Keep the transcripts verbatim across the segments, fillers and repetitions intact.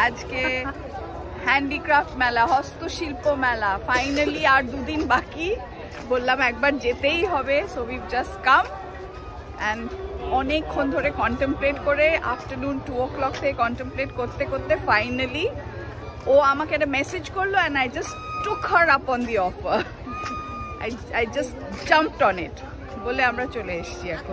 আজকে হ্যান্ডিক্রাফট মেলা, হস্তশিল্প মেলা ফাইনালি আর দুদিন বাকি। বললাম একবার যেতেই হবে, so we've just come and অনেকক্ষণ ধরে কন্টেমপ্লেট করে আফটারনুন টু ও ক্লক থেকে কন্টেমপ্লেট করতে করতে ফাইনালি ও আমাকে একটা মেসেজ করলো and I just took her up on the offer. I I just jumped on it বলে আমরা চলে এসেছি এখন।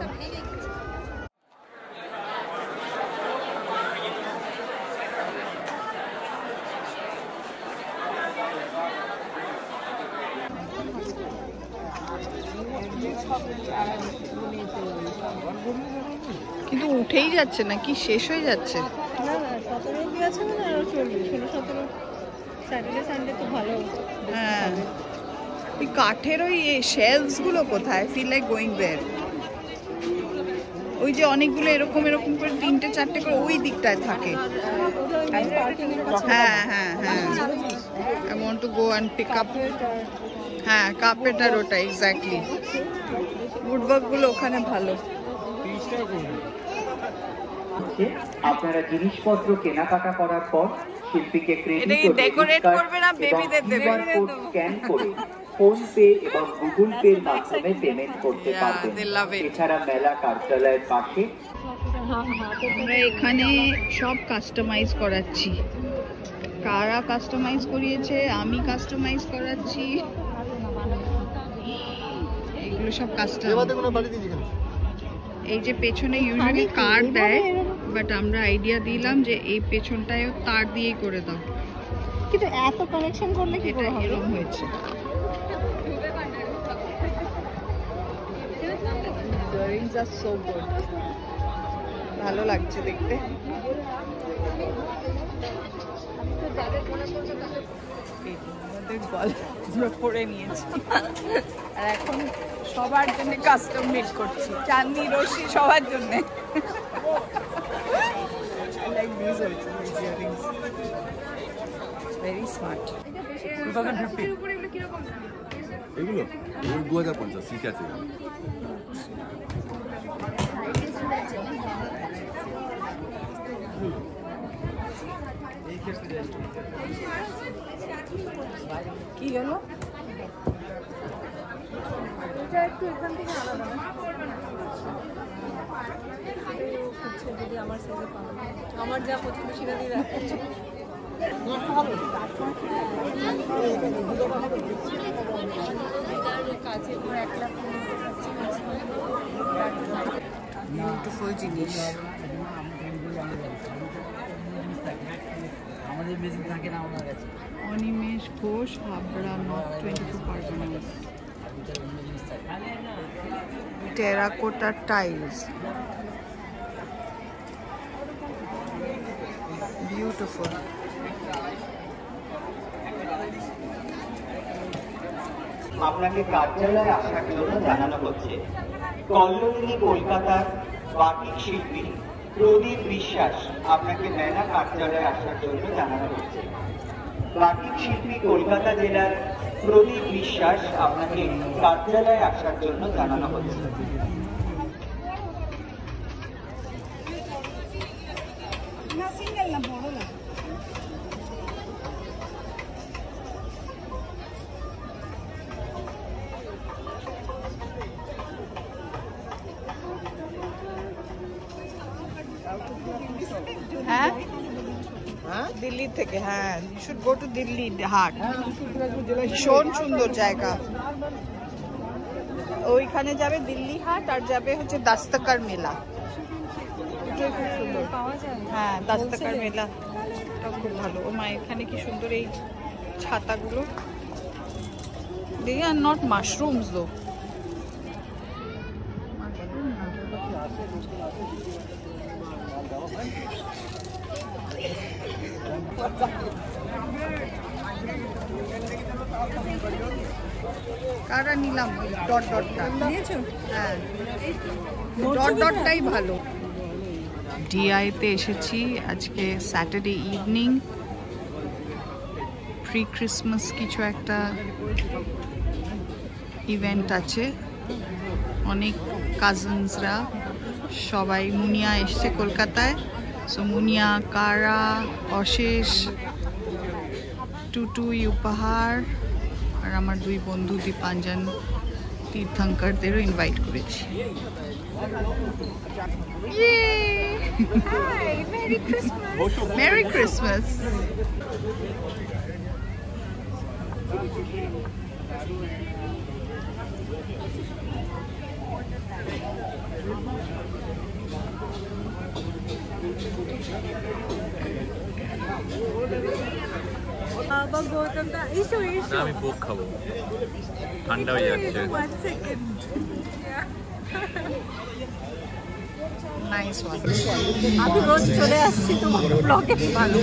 কিন্তু উঠেই যাচ্ছে না কি, শেষ হয়ে যাচ্ছে? না না সতেরো কি আছে মানে আরো চলবে, ষোলো সতেরো স্যাটারডে সানডে তো ভালো। হ্যাঁ ওই কাঠের ওই শেলফস গুলো কোথায়? Feel like going there. ওই যে অনেকগুলো এরকম এরকম করে তিনটে চারটে করে ওই দিকটায় থাকে। হ্যাঁ হ্যাঁ হ্যাঁ I want to go and pick up. হ্যাঁ কার্পেট আর ওটা এক্স্যাক্টলি, উডওয়ার্ক গুলো ওখানে ভালো। আপনারা জিনিসপত্র কেনাকাটা করার পর শিল্পীকে ডেকোরেট করবে না, বেবিদের দেবে। স্ক্যান করে ফোন পে এবং গুগল পে এর মাধ্যমে পেমেন্ট করতে পারবেন। এছাড়া মেলা কার্যালয়ের পাশে আমরা এখানে সব কাস্টমাইজ করাচ্ছি। কারা কাস্টমাইজ করিয়েছে? আমি কাস্টমাইজ করাচ্ছি। এগুলো সব কাস্টমাইজ। এই যে পেছনে ইউজুয়ালি কার্ড দেয়, বাট আমরা আইডিয়া দিলাম যে এই পেছনটায়ও তার দিয়েই করে দাও। কিন্তু এত কানেকশন করলে কি করে হবে? এরকম হয়েছে। ইয়াররিংস আর সো গুড, ভালো লাগছে দেখতে। আমাদের গলা পরে নিয়েছি আর এখন সবার জন্য কাস্টম মেড করছি, চাঁদনি রশি সবার জন্য। Like this also, this earrings very smart. এগুলো দু হাজার পঞ্চাশ ঠিক আছে। কি হলো? এটা একটু এখান থেকে আলাদা না? যদি আমার সাইজে পাবো, আমার যা পছন্দ সেটা দিয়ে রাখছি। বিউটিফুল জিনিস। Animesh Ghosh, Habra, north twenty two Pargana. Terracotta tiles, beautiful. আপনাকে কার্যালয়ে আসার জন্য জানানো হচ্ছে কল্লোলিনী কলকাতার বাটিক শিল্পী প্রদীপ বিশ্বাস আপনাকে মেলা কার্যালয়ে আসার জন্য জানানো হচ্ছে। বাটিক শিল্পী কলকাতা জেলার প্রদীপ বিশ্বাস আপনাকে কার্যালয়ে আসার জন্য জানানো হচ্ছে। না সিঙ্গেল না, বড় না। হ্যাঁ দিল্লি থেকে। হ্যাঁ you should go to Dilli Haat, ভীষণ সুন্দর জায়গা। ওইখানে যাবে দিল্লি হাট আর যাবে হচ্ছে দাস্তকার মেলা, দুটোই খুব সুন্দর। হ্যাঁ দাস্তকার মেলা ওটা খুব ভালো। ও মা এখানে কি সুন্দর এই ছাতাগুলো। দে আর নট মাশরুমস দো। কারা নিলাম ডট ডটটা নিয়েছো? হ্যাঁ ডট ডটটাই ভালো। ডিআইতে এসেছি আজকে স্যাটারডে ইভিনিং। প্রি ক্রিসমাস কিছু একটা ইভেন্ট আছে। অনেক কাজিনসরা সবাই, মুনিয়া এসছে কলকাতায়, সো মুনিয়া, কারা, অশেষ, টুটু, উপহার আর আমার দুই বন্ধু দীপাঞ্জন তীর্থঙ্করদেরও ইনভাইট করেছি। Merry Christmas. আমি কোক খাবো, ঠান্ডা হয়ে যাচ্ছে। Nice one. আমি রোজ চলে আসছি তোমার ব্লগে। ভালো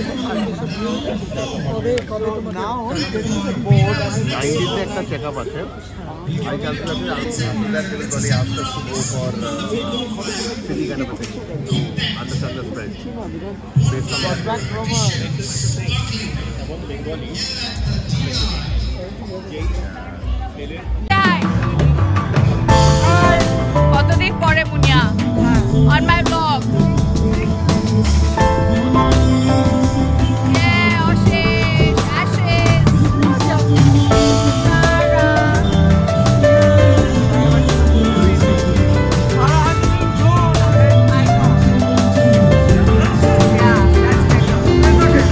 নাইনটিতে একটা চেক আপ আছে। I calculated after that everybody asked us to go for uh, city kind of a thing to understand the spread based on that. কতদিন পরে মুনিয়া on my vlog. Yeah, Oshish, Ashish, Tara. Yeah, that's better.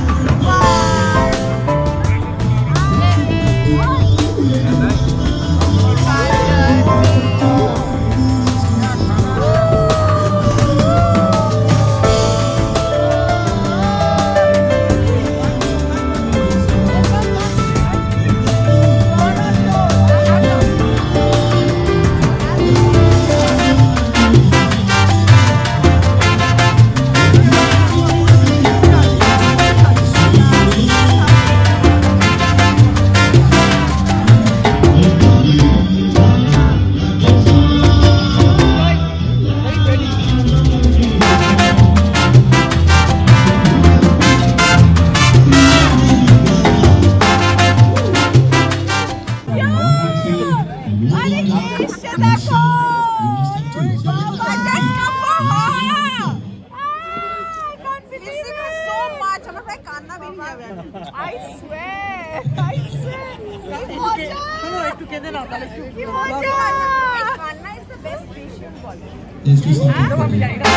I swear, I swear. একটু কেঁদে নাও তাহলে একটু কান্না is the best vision বল। আমি জানি না।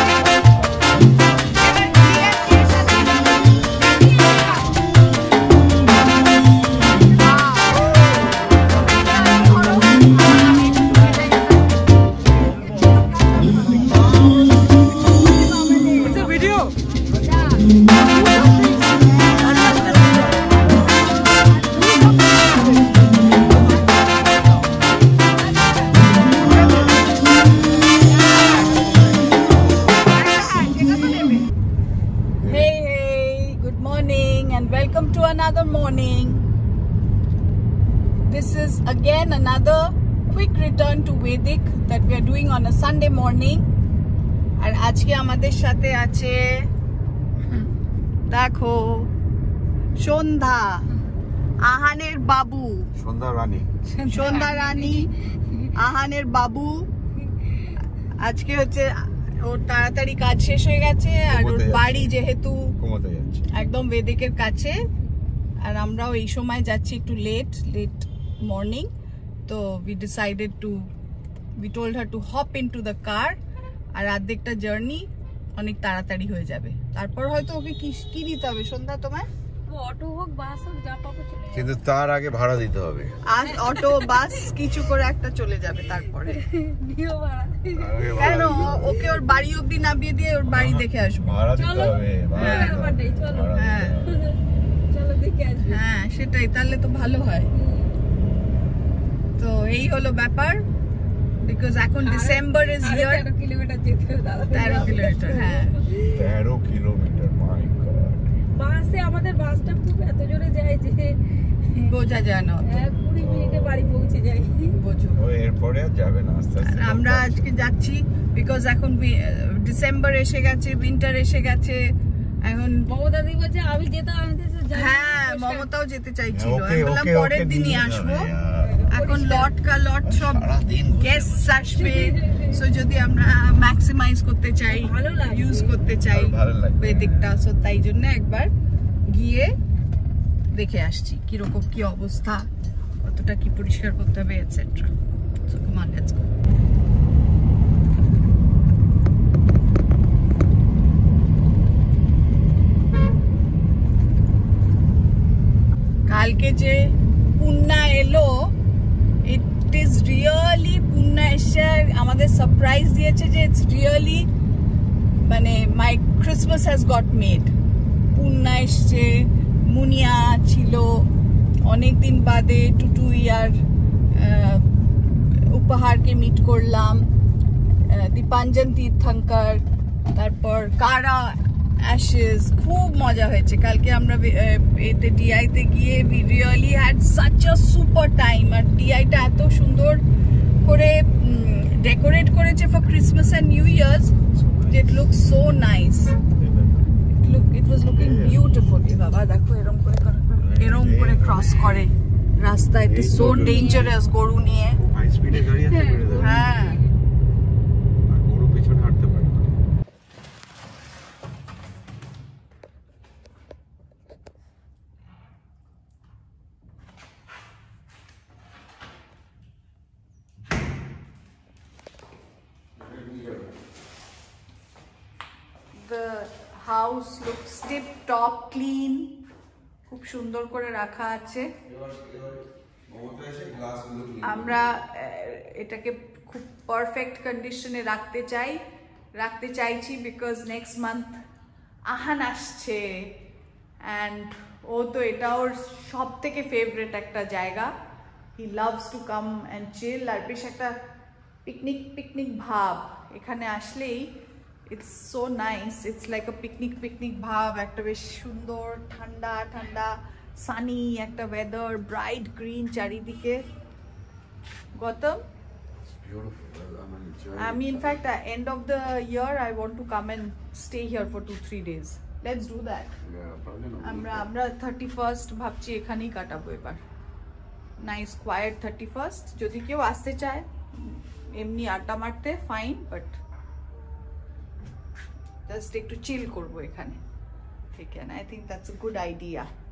Another morning. This is again another quick return to Vedic that we are doing on a Sunday morning. আর আজকে আমাদের সাথে আছে দেখো সন্ধ্যা, আহানের বাবু, সন্ধ্যা রানী, সন্ধ্যা রানী, আহানের বাবু। আজকে হচ্ছে ওর তাড়াতাড়ি কাজ শেষ হয়ে গেছে আর ওর বাড়ি যেহেতু একদম বেদিকের কাছে আর আমরাও এই সময় যাচ্ছি একটু লেট লেট মর্নিং, তো we decided to we told her to hop into the car আর অর্ধেকটা জার্নি অনেক তাড়াতাড়ি হয়ে যাবে। তারপর হয়তো ওকে কি কি নিতে হবে সন্ধ্যা তোমার? অটো হোক বাস হোক যা পাবো, কিন্তু তার আগে ভাড়া দিতে হবে। আর অটো বাস কিছু করে একটা চলে যাবে তারপরে। কেন ওকে ওর বাড়ি অব্দি নামিয়ে দিয়ে ওর বাড়ি দেখে আসবো। ভাড়া দিতে হবে। হ্যাঁ হ্যাঁ সেটাই, তাহলে তো ভালো হয়। তো এই হলো ব্যাপার, বিকজ এখন ডিসেম্বর ইজ হিয়ার। তেরো কিলোমিটার যেতে হবে দাদা। তেরো কিলোমিটার হ্যাঁ তেরো কিলোমিটার মাই গড। বাসে আমাদের বাসটা খুব এত জোরে যায় যে বোঝা যায় না, কুড়ি মিনিটে বাড়ি পৌঁছে যাই। বোঝো ও এরপরে আর যাবে না আস্তে আস্তে। আমরা আজকে যাচ্ছি বিকজ এখন ডিসেম্বর এসে গেছে, উইন্টার এসে গেছে। এখন মমতা দি বলছে আমি যেতাম, আমি হ্যাঁ মমতাও যেতে চাইছিল, আমি বললাম পরের দিনই আসবো। এখন লট কা লট সব গেস্ট আসবে, সো যদি আমরা ম্যাক্সিমাইজ করতে চাই, ভালো লাগবে, ইউজ করতে চাই বেদিকটা, সো তাই জন্য একবার গিয়ে দেখে আসছি কিরকম কি অবস্থা, কতটা কি পরিষ্কার করতে হবে etcetera. So come on, let's go. কালকে যে পুন্না এলো, ইট ইজ রিয়েলি, পুন্না এসে আমাদের সারপ্রাইজ দিয়েছে যে ইটস রিয়েলি মানে my Christmas has got made. Punna এসছে, মুনিয়া ছিল, অনেকদিন বাদে টুটু ইয়ার উপহারকে মিট করলাম, দীপাঞ্জন তীর্থঙ্কর, তারপর কারা অ্যাশেস, খুব মজা হয়েছে কালকে। আমরা এতে ডিআইতে গিয়ে we really had such a super time. আর ডিআইটা এত সুন্দর করে ডেকোরেট করেছে for Christmas and new years, it looks so nice, look it was looking beautiful. বাবা দেখো এরকম করে এরকম করে ক্রস করে রাস্তা, ইট ইজ সো ডেঞ্জারাস গরু নিয়ে। হাই স্পিডে গাড়ি আছে করে দেবে, হ্যাঁ গরু পিছনে হাঁটতে পারে। The house looks tip top clean, খুব সুন্দর করে রাখা আছে। আমরা এটাকে খুব পারফেক্ট কন্ডিশনে রাখতে চাই রাখতে চাইছি বিকজ নেক্সট মান্থ আহান আসছে, অ্যান্ড ও তো এটা ওর সব থেকে ফেভারিট একটা জায়গা। He loves to come and chill, আর বেশ একটা পিকনিক পিকনিক ভাব এখানে আসলেই। It's so nice, it's like a picnic picnic ভাব, একটা বেশ সুন্দর ঠান্ডা ঠান্ডা সানি একটা ওয়েদার, ব্রাইট গ্রিন চারিদিকে। গৌতম, আমি in fact end of the year I want to come and stay here for two three days. Let's do that. আমরা আমরা থার্টি ফার্স্ট ভাবছি এখানেই কাটাবো এবার। Nice quite thirty first. যদি কেউ আসতে চায় এমনি আড্ডা মারতে, ফাইন, বাট জাস্ট একটু চিল করবো এখানে, ঠিক আছে? I think that's a good idea.